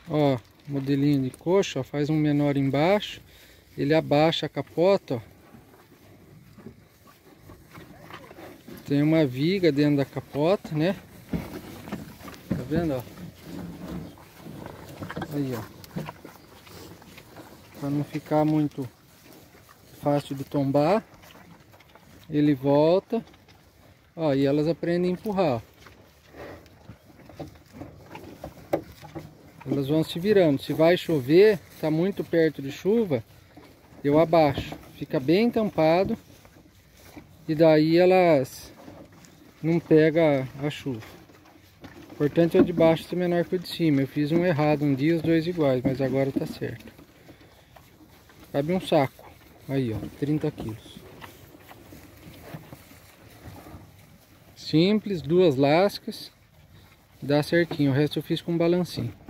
Ó, modelinho de coxa, ó, faz um menor embaixo. Ele abaixa a capota, ó. Tem uma viga dentro da capota, né? Tá vendo, ó? Aí, ó. Para não ficar muito fácil de tombar. Ele volta. Ó, e elas aprendem a empurrar, ó. Elas vão se virando. Se vai chover, tá muito perto de chuva, eu abaixo. Fica bem tampado. E daí elas não pegam a chuva. O importante é o de baixo ser menor que o de cima. Eu fiz um errado um dia, os dois iguais, mas agora tá certo. Cabe um saco. Aí, ó, 30 quilos. Simples, duas lascas. Dá certinho. O resto eu fiz com um balancinho.